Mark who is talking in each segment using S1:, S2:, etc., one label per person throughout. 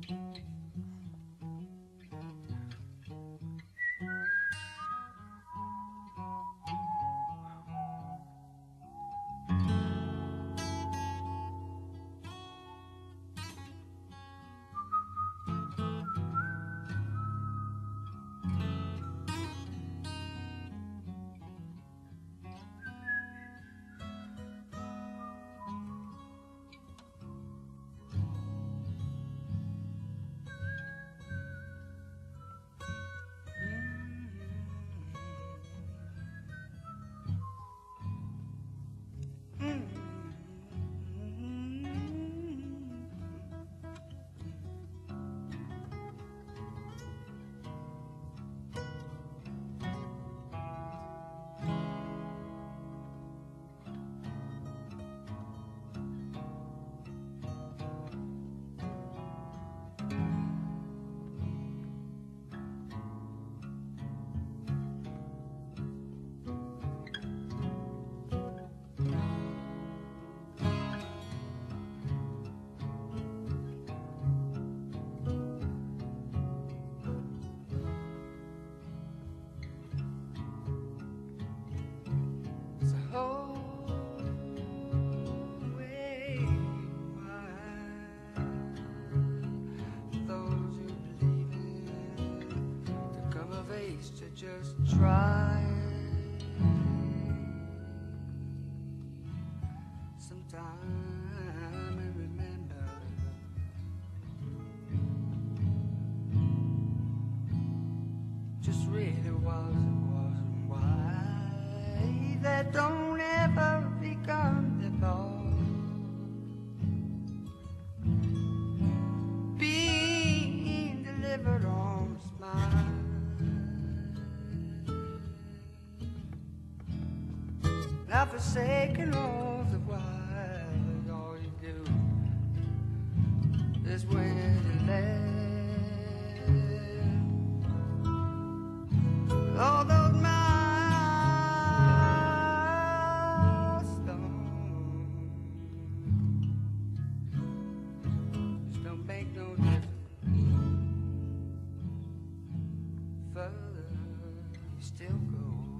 S1: Just try. Sometime and remember, just really wasn't why that don't ever become the ball. Being delivered on a smile. Not forsaken all the while, all you do is when you land. All those milestones just don't make no difference. Further you still go.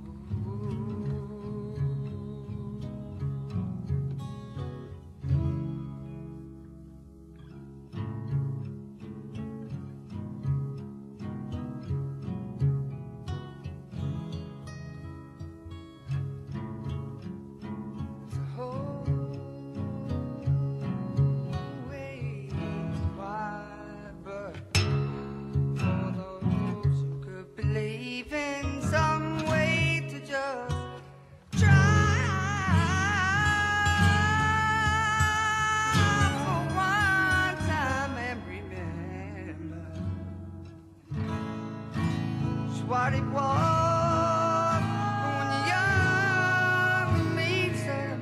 S1: What it was when you're young and meets and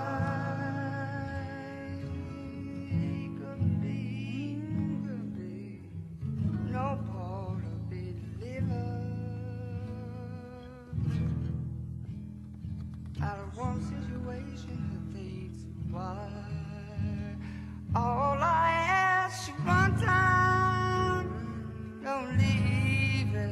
S1: wide. Could be no part of it delivered out of one situation that thinks why. All I ask you one time, don't leave it.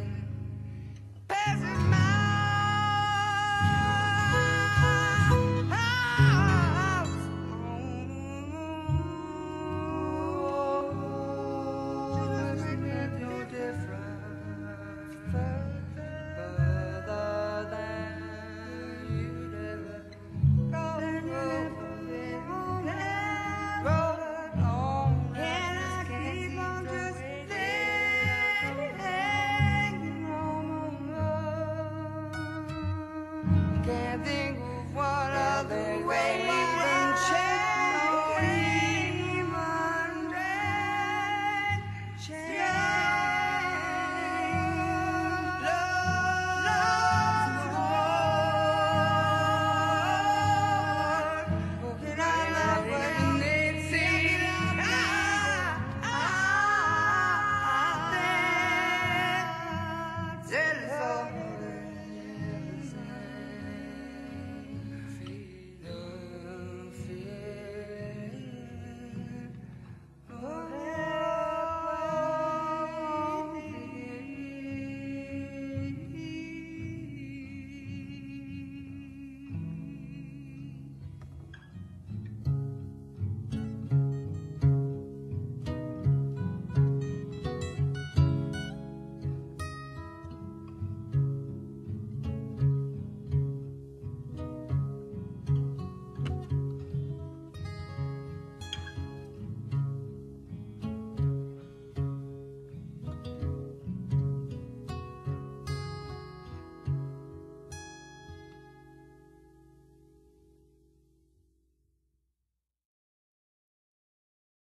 S1: Can't think